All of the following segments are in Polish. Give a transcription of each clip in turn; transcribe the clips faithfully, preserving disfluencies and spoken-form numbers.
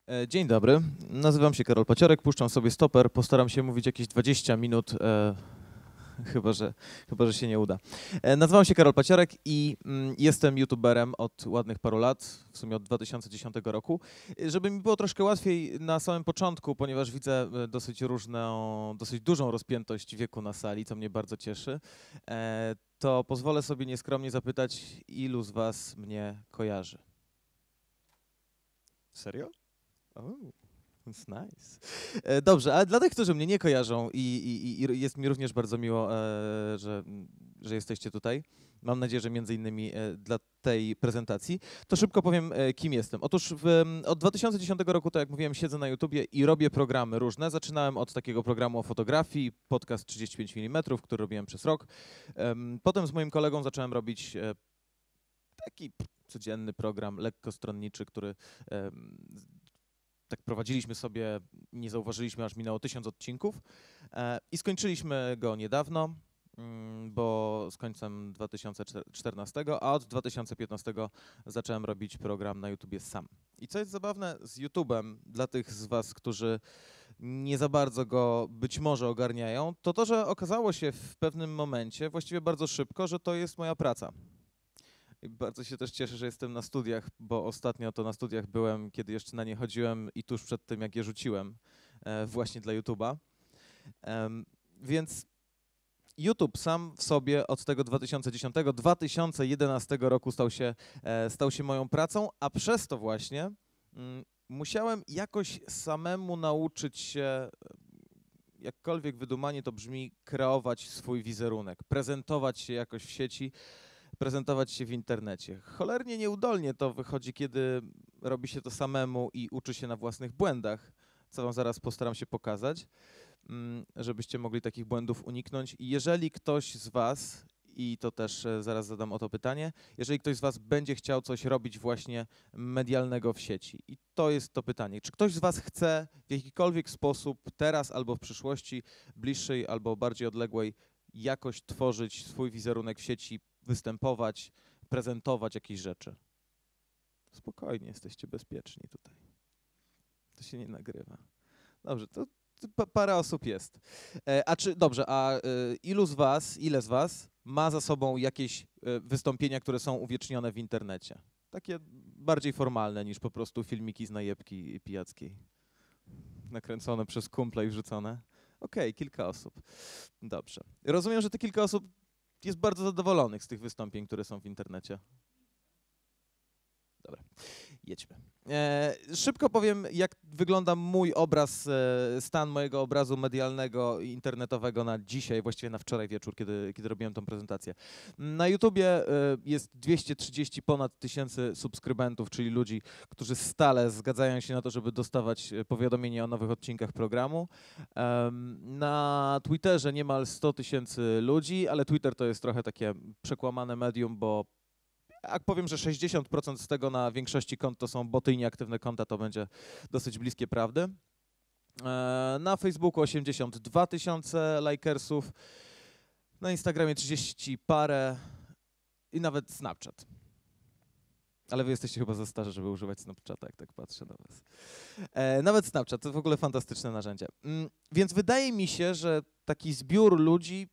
E, Dzień dobry, nazywam się Karol Paciorek, puszczam sobie stoper, postaram się mówić jakieś dwadzieścia minut, e, chyba, że, chyba że się nie uda. E, nazywam się Karol Paciorek i mm, jestem youtuberem od ładnych paru lat, w sumie od dwa tysiące dziesiątego roku. E, Żeby mi było troszkę łatwiej na samym początku, ponieważ widzę e, dosyć różną, dosyć dużą rozpiętość wieku na sali, co mnie bardzo cieszy, e, to pozwolę sobie nieskromnie zapytać, ilu z was mnie kojarzy? Serio? Oh, that's nice. E, Dobrze, ale dla tych, którzy mnie nie kojarzą i, i, i jest mi również bardzo miło, e, że, że jesteście tutaj, mam nadzieję, że między innymi e, dla tej prezentacji, to szybko powiem, e, kim jestem. Otóż w, od dwa tysiące dziesiątego roku, tak jak mówiłem, siedzę na YouTubie i robię programy różne. Zaczynałem od takiego programu o fotografii, podcast trzydzieści pięć milimetrów, który robiłem przez rok. Em, Potem z moim kolegą zacząłem robić e, taki codzienny program lekkostronniczy, który em, tak prowadziliśmy sobie, nie zauważyliśmy, aż minęło tysiąc odcinków e, i skończyliśmy go niedawno, mm, bo z końcem dwa tysiące czternastego, a od dwa tysiące piętnastego zacząłem robić program na YouTubie sam. I co jest zabawne z YouTubem, dla tych z was, którzy nie za bardzo go być może ogarniają, to to, że okazało się w pewnym momencie, właściwie bardzo szybko, że to jest moja praca. I bardzo się też cieszę, że jestem na studiach, bo ostatnio to na studiach byłem, kiedy jeszcze na nie chodziłem i tuż przed tym, jak je rzuciłem, e, właśnie dla YouTube'a. Em, Więc YouTube sam w sobie od tego dwa tysiące dziesiątego do dwa tysiące jedenastego roku stał się, e, stał się moją pracą, a przez to właśnie mm, musiałem jakoś samemu nauczyć się, jakkolwiek wydumanie to brzmi, kreować swój wizerunek, prezentować się jakoś w sieci, prezentować się w internecie. Cholernie nieudolnie to wychodzi, kiedy robi się to samemu i uczy się na własnych błędach, co wam zaraz postaram się pokazać, żebyście mogli takich błędów uniknąć. I jeżeli ktoś z was, i to też zaraz zadam o to pytanie, jeżeli ktoś z was będzie chciał coś robić właśnie medialnego w sieci, i to jest to pytanie, czy ktoś z was chce w jakikolwiek sposób teraz albo w przyszłości, bliższej albo bardziej odległej, jakoś tworzyć swój wizerunek w sieci, występować, prezentować jakieś rzeczy? Spokojnie, jesteście bezpieczni tutaj. To się nie nagrywa. Dobrze, to, to pa, parę osób jest. E, a czy, dobrze, a e, ilu z was, ile z was ma za sobą jakieś e, wystąpienia, które są uwiecznione w internecie? Takie bardziej formalne niż po prostu filmiki z najebki pijackiej. Nakręcone przez kumpla i wrzucone? Okej, okay, kilka osób. Dobrze. Rozumiem, że te kilka osób jest bardzo zadowolonych z tych wystąpień, które są w internecie. Dobra, jedźmy. E, szybko powiem, jak wygląda mój obraz, e, stan mojego obrazu medialnego i internetowego na dzisiaj, właściwie na wczoraj wieczór, kiedy, kiedy robiłem tą prezentację. Na YouTubie e, jest dwieście trzydzieści ponad tysięcy subskrybentów, czyli ludzi, którzy stale zgadzają się na to, żeby dostawać powiadomienie o nowych odcinkach programu. E, na Twitterze niemal sto tysięcy ludzi, ale Twitter to jest trochę takie przekłamane medium, bo jak powiem, że sześćdziesiąt procent z tego na większości kont to są boty i nieaktywne konta, to będzie dosyć bliskie prawdy. Na Facebooku osiemdziesiąt dwa tysiące lajkersów, na Instagramie trzydzieści parę i nawet Snapchat. Ale wy jesteście chyba za starzy, żeby używać Snapchata, jak tak patrzę na was. Nawet Snapchat to w ogóle fantastyczne narzędzie. Więc wydaje mi się, że taki zbiór ludzi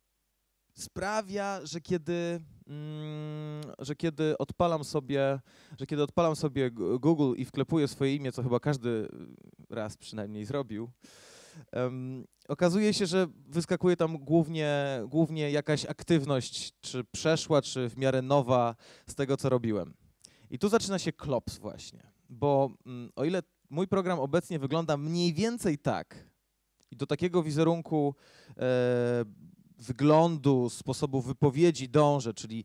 sprawia, że kiedy, mm, że kiedy odpalam sobie, że kiedy odpalam sobie Google i wklepuję swoje imię, co chyba każdy raz przynajmniej zrobił, um, okazuje się, że wyskakuje tam głównie, głównie jakaś aktywność, czy przeszła, czy w miarę nowa z tego, co robiłem. I tu zaczyna się klops właśnie, bo mm, o ile mój program obecnie wygląda mniej więcej tak i do takiego wizerunku e, wyglądu, sposobu wypowiedzi dążę, czyli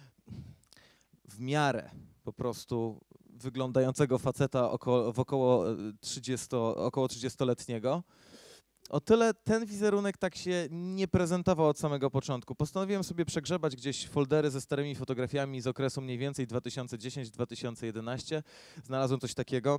w miarę po prostu wyglądającego faceta około, w około trzydziesto, około trzydziestoletniego, o tyle ten wizerunek tak się nie prezentował od samego początku. Postanowiłem sobie przegrzebać gdzieś foldery ze starymi fotografiami z okresu mniej więcej dwa tysiące dziesiąty do dwa tysiące jedenastego. Znalazłem coś takiego.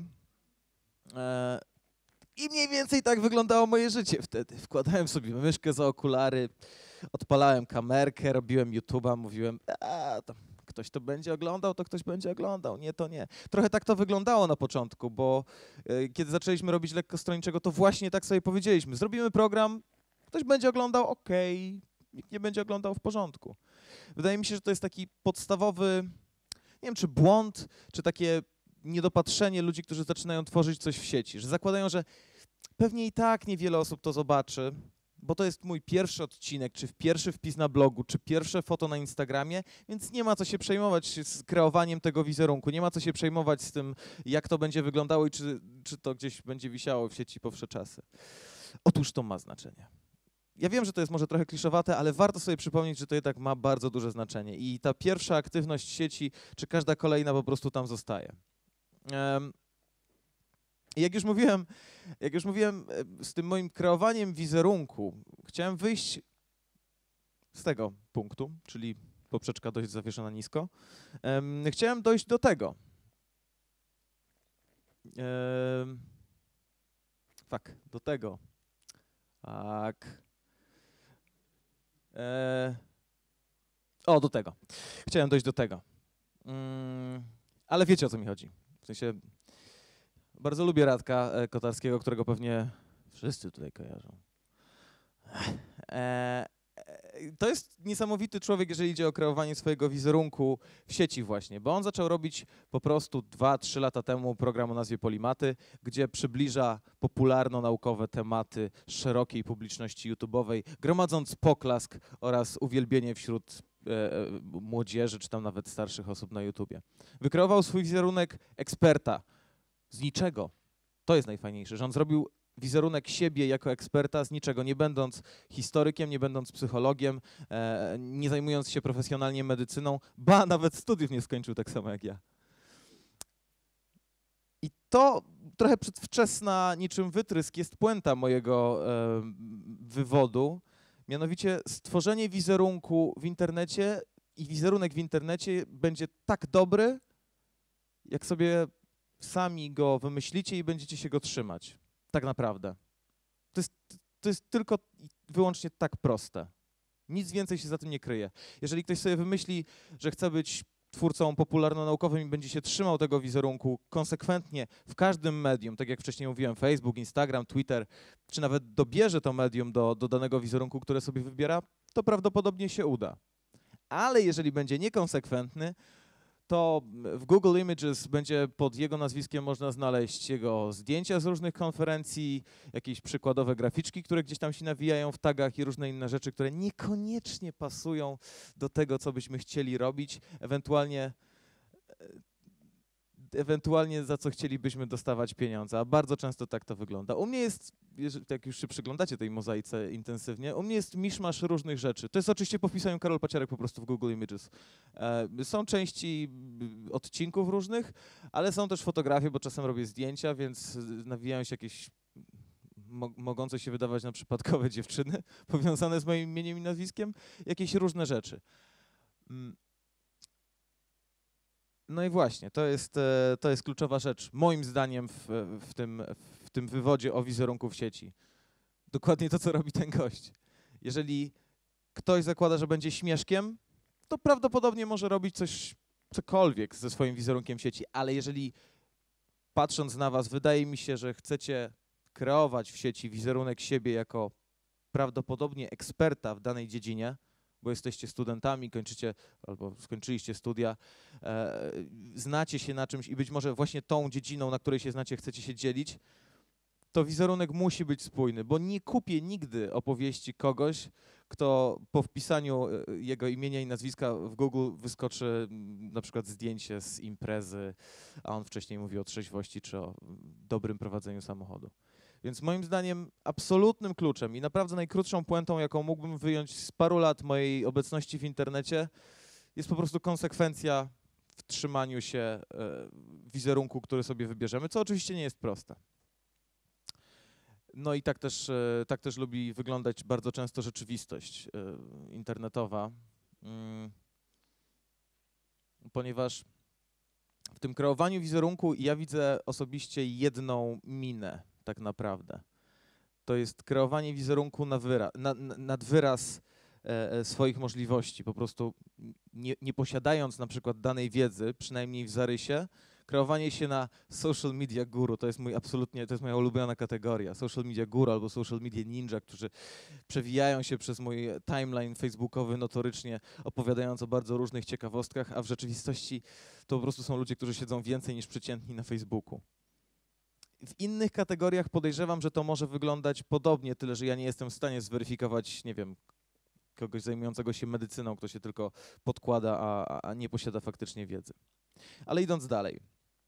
E I mniej więcej tak wyglądało moje życie wtedy. Wkładałem sobie myszkę za okulary, odpalałem kamerkę, robiłem YouTube'a, mówiłem, a, to ktoś to będzie oglądał, to ktoś będzie oglądał, nie, to nie. Trochę tak to wyglądało na początku, bo y, kiedy zaczęliśmy robić Lekkostronniczego, to właśnie tak sobie powiedzieliśmy, zrobimy program, ktoś będzie oglądał, okej, nikt nie będzie oglądał, w porządku. Wydaje mi się, że to jest taki podstawowy, nie wiem, czy błąd, czy takie niedopatrzenie ludzi, którzy zaczynają tworzyć coś w sieci, że zakładają, że pewnie i tak niewiele osób to zobaczy, bo to jest mój pierwszy odcinek, czy pierwszy wpis na blogu, czy pierwsze foto na Instagramie, więc nie ma co się przejmować z kreowaniem tego wizerunku, nie ma co się przejmować z tym, jak to będzie wyglądało i czy, czy to gdzieś będzie wisiało w sieci po wsze czasy. Otóż to ma znaczenie. Ja wiem, że to jest może trochę kliszowate, ale warto sobie przypomnieć, że to jednak ma bardzo duże znaczenie i ta pierwsza aktywność sieci, czy każda kolejna po prostu tam zostaje. Um, Jak już mówiłem, jak już mówiłem, z tym moim kreowaniem wizerunku chciałem wyjść z tego punktu, czyli poprzeczka dość zawieszona nisko. Um, chciałem dojść do tego. Um, fuck, do tego. Tak. E, o, do tego. Chciałem dojść do tego. Um, ale wiecie, o co mi chodzi. W sensie... Bardzo lubię Radka Kotarskiego, którego pewnie wszyscy tutaj kojarzą. E, to jest niesamowity człowiek, jeżeli idzie o kreowanie swojego wizerunku w sieci właśnie, bo on zaczął robić po prostu dwa trzy lata temu program o nazwie Polimaty, gdzie przybliża popularno-naukowe tematy szerokiej publiczności YouTube'owej, gromadząc poklask oraz uwielbienie wśród e, młodzieży, czy tam nawet starszych osób na YouTubie. Wykreował swój wizerunek eksperta, z niczego. To jest najfajniejsze, że on zrobił wizerunek siebie jako eksperta z niczego, nie będąc historykiem, nie będąc psychologiem, e, nie zajmując się profesjonalnie medycyną, ba, nawet studiów nie skończył tak samo jak ja. I to trochę przedwczesna, niczym wytrysk, jest puenta mojego e, wywodu, mianowicie stworzenie wizerunku w internecie i wizerunek w internecie będzie tak dobry, jak sobie sami go wymyślicie i będziecie się go trzymać. Tak naprawdę. To jest, to jest tylko i wyłącznie tak proste. Nic więcej się za tym nie kryje. Jeżeli ktoś sobie wymyśli, że chce być twórcą popularno-naukowym i będzie się trzymał tego wizerunku konsekwentnie w każdym medium, tak jak wcześniej mówiłem, Facebook, Instagram, Twitter, czy nawet dobierze to medium do, do danego wizerunku, które sobie wybiera, to prawdopodobnie się uda. Ale jeżeli będzie niekonsekwentny, to w Google Images będzie pod jego nazwiskiem można znaleźć jego zdjęcia z różnych konferencji, jakieś przykładowe graficzki, które gdzieś tam się nawijają w tagach i różne inne rzeczy, które niekoniecznie pasują do tego, co byśmy chcieli robić, ewentualnie, ewentualnie za co chcielibyśmy dostawać pieniądze, a bardzo często tak to wygląda. U mnie jest, jak już się przyglądacie tej mozaice intensywnie, u mnie jest miszmasz różnych rzeczy. To jest oczywiście po wpisaniu Karol Paciarek po prostu w Google Images. E, są części odcinków różnych, ale są też fotografie, bo czasem robię zdjęcia, więc nawijają się jakieś mo mogące się wydawać na przypadkowe dziewczyny powiązane z moim imieniem i nazwiskiem, jakieś różne rzeczy. Mm. No i właśnie, to jest, to jest kluczowa rzecz, moim zdaniem, w, w, tym, w tym wywodzie o wizerunku w sieci. Dokładnie to, co robi ten gość. Jeżeli ktoś zakłada, że będzie śmieszkiem, to prawdopodobnie może robić coś, cokolwiek ze swoim wizerunkiem w sieci, ale jeżeli patrząc na was, wydaje mi się, że chcecie kreować w sieci wizerunek siebie jako prawdopodobnie eksperta w danej dziedzinie, bo jesteście studentami, kończycie albo skończyliście studia, e, znacie się na czymś i być może właśnie tą dziedziną, na której się znacie, chcecie się dzielić, to wizerunek musi być spójny, bo nie kupię nigdy opowieści kogoś, kto po wpisaniu jego imienia i nazwiska w Google wyskoczy na przykład zdjęcie z imprezy, a on wcześniej mówi o trzeźwości czy o dobrym prowadzeniu samochodu. Więc moim zdaniem absolutnym kluczem i naprawdę najkrótszą puentą, jaką mógłbym wyjąć z paru lat mojej obecności w internecie, jest po prostu konsekwencja w trzymaniu się e, wizerunku, który sobie wybierzemy, co oczywiście nie jest proste. No i tak też, e, tak też lubi wyglądać bardzo często rzeczywistość e, internetowa, mm, ponieważ w tym kreowaniu wizerunku ja widzę osobiście jedną minę tak naprawdę. To jest kreowanie wizerunku na wyra na, na, nad wyraz e, swoich możliwości, po prostu nie, nie posiadając na przykład danej wiedzy, przynajmniej w zarysie, kreowanie się na social media guru, to jest mój absolutnie, to jest moja ulubiona kategoria. Social media guru albo social media ninja, którzy przewijają się przez mój timeline facebookowy notorycznie, opowiadając o bardzo różnych ciekawostkach, a w rzeczywistości to po prostu są ludzie, którzy siedzą więcej niż przeciętni na Facebooku. W innych kategoriach podejrzewam, że to może wyglądać podobnie, tyle że ja nie jestem w stanie zweryfikować, nie wiem, kogoś zajmującego się medycyną, kto się tylko podkłada, a, a nie posiada faktycznie wiedzy. Ale idąc dalej.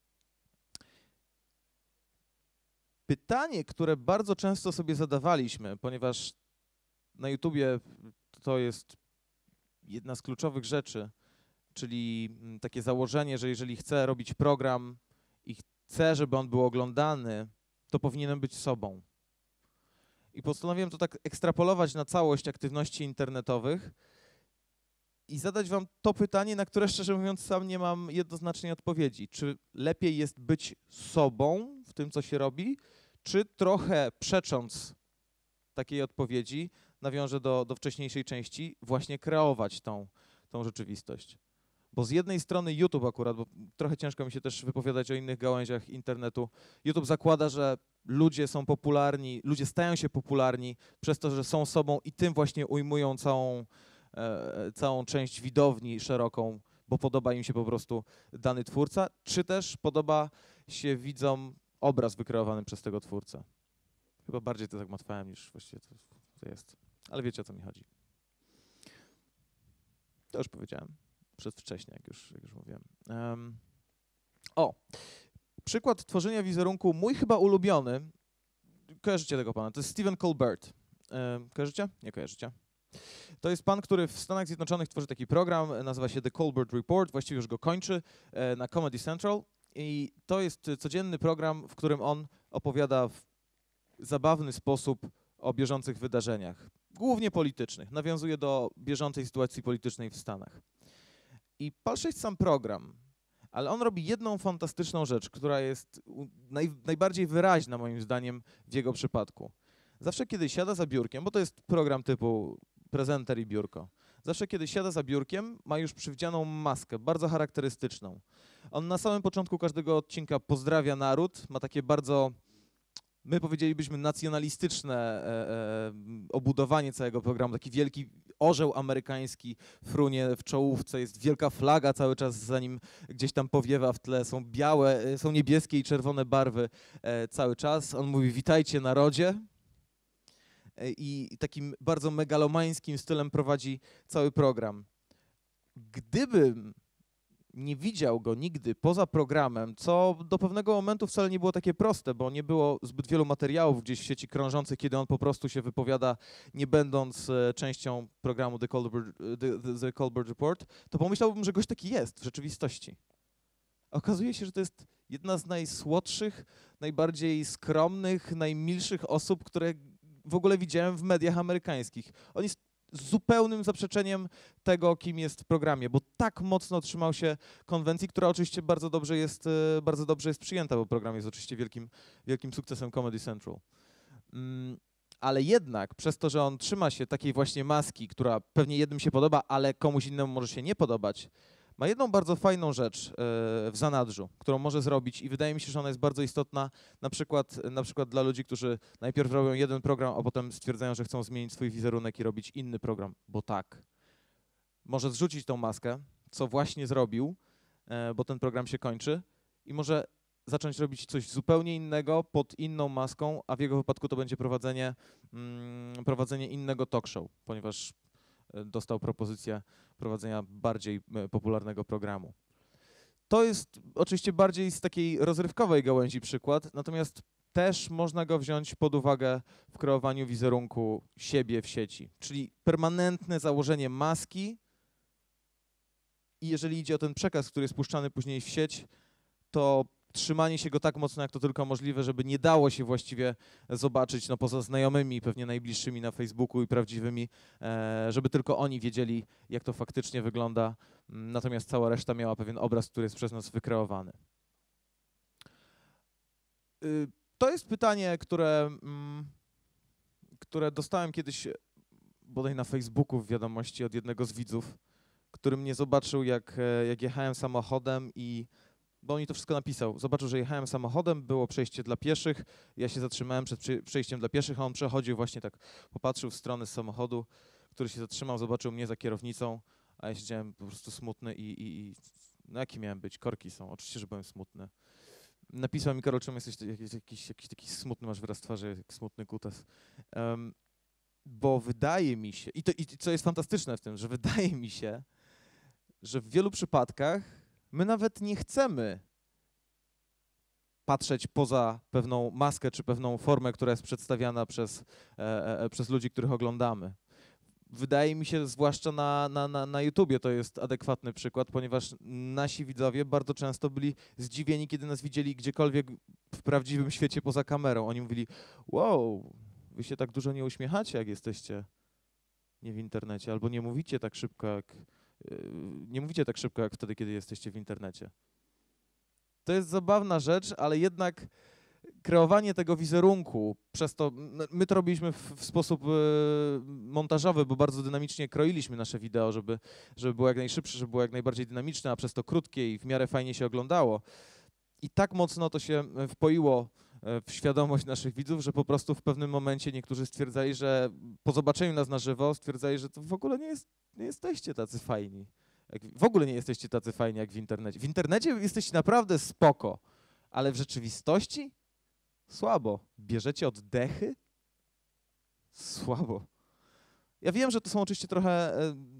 Pytanie, które bardzo często sobie zadawaliśmy, ponieważ na YouTubie to jest jedna z kluczowych rzeczy, czyli takie założenie, że jeżeli chcę robić program i chcę, żeby on był oglądany, to powinienem być sobą. I postanowiłem to tak ekstrapolować na całość aktywności internetowych i zadać wam to pytanie, na które szczerze mówiąc sam nie mam jednoznacznej odpowiedzi. Czy lepiej jest być sobą w tym, co się robi, czy trochę przecząc takiej odpowiedzi, nawiążę do, do wcześniejszej części, właśnie kreować tą, tą rzeczywistość. Bo z jednej strony YouTube akurat, bo trochę ciężko mi się też wypowiadać o innych gałęziach internetu, YouTube zakłada, że ludzie są popularni, ludzie stają się popularni przez to, że są sobą i tym właśnie ujmują całą, e, całą część widowni szeroką, bo podoba im się po prostu dany twórca, czy też podoba się widzom obraz wykreowany przez tego twórcę. Chyba bardziej to zagmatwałem niż właściwie to, to jest, ale wiecie, o co mi chodzi. To już powiedziałem przedwcześnie, jak już, jak już mówiłem. Um, o, przykład tworzenia wizerunku, mój chyba ulubiony, kojarzycie tego pana, to jest Stephen Colbert. Um, kojarzycie? Nie kojarzycie. To jest pan, który w Stanach Zjednoczonych tworzy taki program, nazywa się The Colbert Report, właściwie już go kończy e, na Comedy Central i to jest codzienny program, w którym on opowiada w zabawny sposób o bieżących wydarzeniach, głównie politycznych, nawiązuje do bieżącej sytuacji politycznej w Stanach. I patrzę sam program, ale on robi jedną fantastyczną rzecz, która jest naj, najbardziej wyraźna moim zdaniem w jego przypadku. Zawsze kiedy siada za biurkiem, bo to jest program typu prezenter i biurko, zawsze kiedy siada za biurkiem ma już przywdzianą maskę, bardzo charakterystyczną. On na samym początku każdego odcinka pozdrawia naród, ma takie bardzo, my powiedzielibyśmy, nacjonalistyczne e, e, obudowanie całego programu, taki wielki orzeł amerykański frunie w czołówce, jest wielka flaga cały czas za nim gdzieś tam powiewa w tle, są białe, są niebieskie i czerwone barwy e, cały czas. On mówi: witajcie narodzie. E, i, I takim bardzo megalomańskim stylem prowadzi cały program. Gdybym nie widział go nigdy poza programem, co do pewnego momentu wcale nie było takie proste, bo nie było zbyt wielu materiałów gdzieś w sieci krążących, kiedy on po prostu się wypowiada, nie będąc e, częścią programu The Colbert, The, The, The Colbert Report, to pomyślałbym, że gość taki jest w rzeczywistości. A okazuje się, że to jest jedna z najsłodszych, najbardziej skromnych, najmilszych osób, które w ogóle widziałem w mediach amerykańskich. On jest zupełnym zaprzeczeniem tego, kim jest w programie, bo tak mocno trzymał się konwencji, która oczywiście bardzo dobrze jest, bardzo dobrze jest przyjęta, bo program jest oczywiście wielkim, wielkim sukcesem Comedy Central. Mm, ale jednak przez to, że on trzyma się takiej właśnie maski, która pewnie jednym się podoba, ale komuś innemu może się nie podobać, ma jedną bardzo fajną rzecz yy, w zanadrzu, którą może zrobić i wydaje mi się, że ona jest bardzo istotna na przykład, na przykład dla ludzi, którzy najpierw robią jeden program, a potem stwierdzają, że chcą zmienić swój wizerunek i robić inny program, bo tak. Może zrzucić tą maskę, co właśnie zrobił, yy, bo ten program się kończy i może zacząć robić coś zupełnie innego pod inną maską, a w jego wypadku to będzie prowadzenie, mm, prowadzenie innego talk show, ponieważ dostał propozycję prowadzenia bardziej popularnego programu. To jest oczywiście bardziej z takiej rozrywkowej gałęzi przykład, natomiast też można go wziąć pod uwagę w kreowaniu wizerunku siebie w sieci, czyli permanentne założenie maski i jeżeli idzie o ten przekaz, który jest puszczany później w sieć, to trzymanie się go tak mocno, jak to tylko możliwe, żeby nie dało się właściwie zobaczyć, no poza znajomymi, pewnie najbliższymi na Facebooku i prawdziwymi, e, żeby tylko oni wiedzieli, jak to faktycznie wygląda, natomiast cała reszta miała pewien obraz, który jest przez nas wykreowany. Y, to jest pytanie, które, mm, które dostałem kiedyś bodaj na Facebooku w wiadomości od jednego z widzów, który mnie zobaczył, jak, e, jak jechałem samochodem i, bo on mi to wszystko napisał, zobaczył, że jechałem samochodem, było przejście dla pieszych, ja się zatrzymałem przed przy- przejściem dla pieszych, a on przechodził właśnie tak, popatrzył w stronę z samochodu, który się zatrzymał, zobaczył mnie za kierownicą, a ja siedziałem po prostu smutny i, i, i no jaki miałem być? Korki są, oczywiście, że byłem smutny. Napisał mi: Karol, czemu jesteś jakiś, jakiś, jakiś taki smutny, masz wyraz twarzy, jak smutny kutas. Um, bo wydaje mi się, i to i co jest fantastyczne w tym, że wydaje mi się, że w wielu przypadkach my nawet nie chcemy patrzeć poza pewną maskę czy pewną formę, która jest przedstawiana przez, e, e, przez ludzi, których oglądamy. Wydaje mi się, zwłaszcza na, na, na, na YouTubie to jest adekwatny przykład, ponieważ nasi widzowie bardzo często byli zdziwieni, kiedy nas widzieli gdziekolwiek w prawdziwym świecie poza kamerą. Oni mówili: wow, wy się tak dużo nie uśmiechacie, jak jesteście nie w internecie, albo nie mówicie tak szybko, jak, yy, nie mówicie tak szybko, jak wtedy, kiedy jesteście w internecie. To jest zabawna rzecz, ale jednak kreowanie tego wizerunku, przez to, my to robiliśmy w, w sposób y, montażowy, bo bardzo dynamicznie kroiliśmy nasze wideo, żeby, żeby było jak najszybsze, żeby było jak najbardziej dynamiczne, a przez to krótkie i w miarę fajnie się oglądało. I tak mocno to się wpoiło w świadomość naszych widzów, że po prostu w pewnym momencie niektórzy stwierdzali, że po zobaczeniu nas na żywo stwierdzali, że to w ogóle nie, jest, nie jesteście tacy fajni. Jak, w ogóle nie jesteście tacy fajni jak w internecie. W internecie jesteście naprawdę spoko, ale w rzeczywistości słabo. Bierzecie oddechy? Słabo. Ja wiem, że to są oczywiście trochę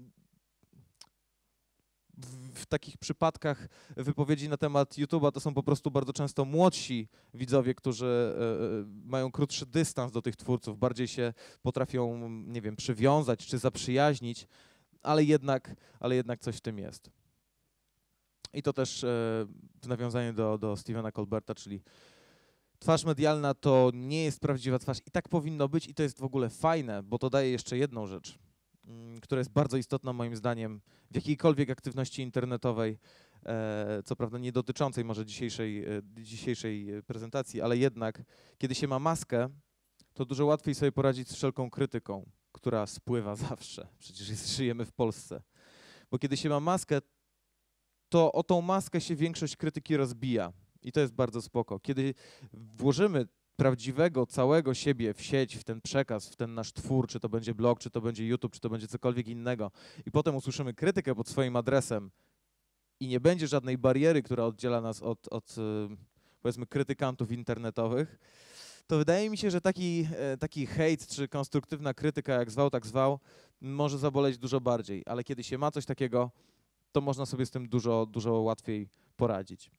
w, w takich przypadkach wypowiedzi na temat YouTube'a to są po prostu bardzo często młodsi widzowie, którzy e, mają krótszy dystans do tych twórców, bardziej się potrafią, nie wiem, przywiązać czy zaprzyjaźnić, ale jednak, ale jednak coś w tym jest. I to też e, w nawiązaniu do, do Stephena Colberta, czyli twarz medialna to nie jest prawdziwa twarz i tak powinno być i to jest w ogóle fajne, bo to daje jeszcze jedną rzecz, która jest bardzo istotna moim zdaniem w jakiejkolwiek aktywności internetowej, e, co prawda nie dotyczącej może dzisiejszej, e, dzisiejszej prezentacji, ale jednak kiedy się ma maskę, to dużo łatwiej sobie poradzić z wszelką krytyką, która spływa zawsze, przecież jest, żyjemy w Polsce. Bo kiedy się ma maskę, to o tą maskę się większość krytyki rozbija. I to jest bardzo spoko. Kiedy włożymy prawdziwego, całego siebie w sieć, w ten przekaz, w ten nasz twór, czy to będzie blog, czy to będzie YouTube, czy to będzie cokolwiek innego, i potem usłyszymy krytykę pod swoim adresem i nie będzie żadnej bariery, która oddziela nas od, od powiedzmy, krytykantów internetowych, to wydaje mi się, że taki, taki hejt, czy konstruktywna krytyka, jak zwał, tak zwał, może zaboleć dużo bardziej. Ale kiedy się ma coś takiego, to można sobie z tym dużo, dużo łatwiej poradzić.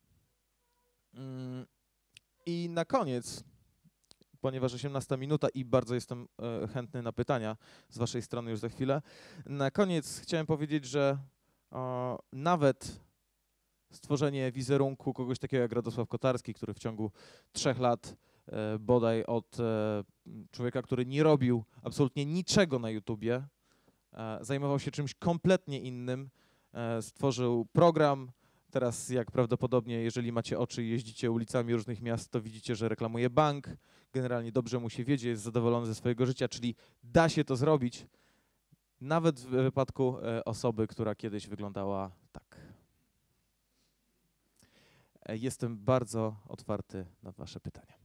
I na koniec, ponieważ osiemnasta minuta i bardzo jestem e, chętny na pytania z waszej strony już za chwilę, na koniec chciałem powiedzieć, że o, nawet stworzenie wizerunku kogoś takiego jak Radosław Kotarski, który w ciągu trzech lat e, bodaj od e, człowieka, który nie robił absolutnie niczego na YouTubie, e, zajmował się czymś kompletnie innym, e, stworzył program. Teraz, jak prawdopodobnie, jeżeli macie oczy i jeździcie ulicami różnych miast, to widzicie, że reklamuje bank. Generalnie dobrze mu się wiedzie, jest zadowolony ze swojego życia, czyli da się to zrobić, nawet w wypadku e, osoby, która kiedyś wyglądała tak. E, jestem bardzo otwarty na wasze pytania.